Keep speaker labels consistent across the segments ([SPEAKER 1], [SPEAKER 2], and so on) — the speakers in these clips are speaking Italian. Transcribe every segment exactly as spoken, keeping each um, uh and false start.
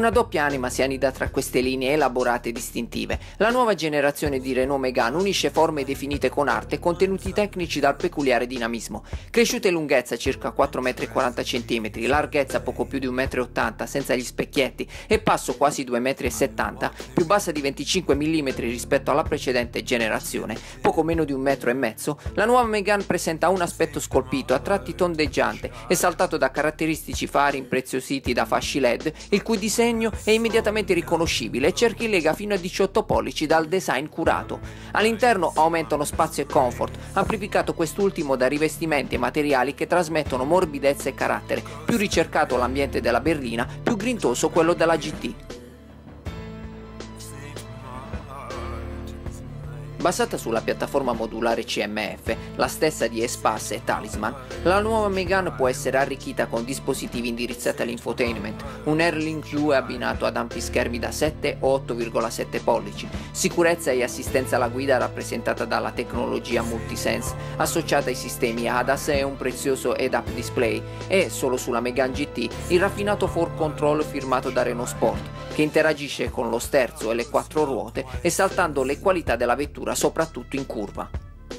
[SPEAKER 1] Una doppia anima si annida tra queste linee elaborate e distintive. La nuova generazione di Renault Megane unisce forme definite con arte e contenuti tecnici dal peculiare dinamismo. Cresciuta in lunghezza circa quattro virgola quaranta centimetri, larghezza poco più di un virgola ottanta metri senza gli specchietti e passo quasi due virgola settanta metri, più bassa di venticinque millimetri rispetto alla precedente generazione, poco meno di un metro e mezzo, la nuova Megane presenta un aspetto scolpito, a tratti tondeggiante, esaltato da caratteristici fari impreziositi da fasci L E D, il cui disegno è immediatamente riconoscibile e cerchi lega fino a diciotto pollici dal design curato. All'interno aumentano spazio e comfort, amplificato quest'ultimo da rivestimenti e materiali che trasmettono morbidezza e carattere, più ricercato l'ambiente della berlina, più grintoso quello della G T. Basata sulla piattaforma modulare C M F, la stessa di Espace e Talisman, la nuova Megane può essere arricchita con dispositivi indirizzati all'infotainment, un AirLink due abbinato ad ampi schermi da sette o otto virgola sette pollici, sicurezza e assistenza alla guida rappresentata dalla tecnologia Multisense, associata ai sistemi A D A S e un prezioso head-up display, e, solo sulla Megane G T, il raffinato four control firmato da Renault Sport, che interagisce con lo sterzo e le quattro ruote, esaltando le qualità della vettura soprattutto in curva.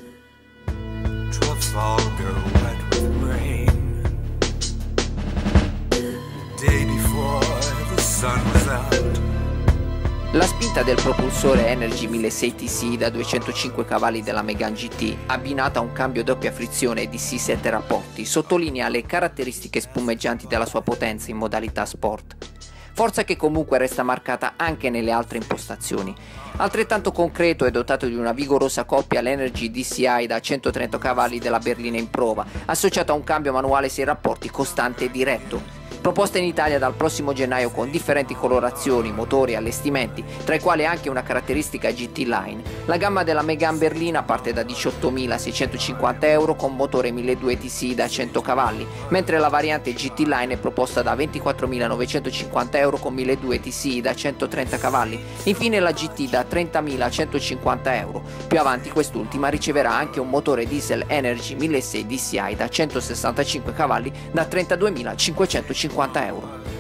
[SPEAKER 1] La spinta del propulsore Energy milleseicento T S I da duecentocinque cavalli della Megane G T, abbinata a un cambio doppia frizione e D C sette rapporti, sottolinea le caratteristiche spumeggianti della sua potenza in modalità sport. Forza che comunque resta marcata anche nelle altre impostazioni. Altrettanto concreto e dotato di una vigorosa coppia l'Energy D C I da centotrenta cavalli della berlina in prova, associato a un cambio manuale sei rapporti costante e diretto. Proposta in Italia dal prossimo gennaio con differenti colorazioni, motori e allestimenti, tra i quali anche una caratteristica G T Line. La gamma della Megane berlina parte da diciottomilaseicentocinquanta euro con motore milleduecento T S I da cento cavalli, mentre la variante G T Line è proposta da ventiquattromilanovecentocinquanta euro con milleduecento T S I da centotrenta cavalli. Infine la G T da trentamilacentocinquanta euro. Più avanti quest'ultima riceverà anche un motore diesel Energy milleseicento D C I da centosessantacinque cavalli da trentaduemilacinquecentocinquanta euro.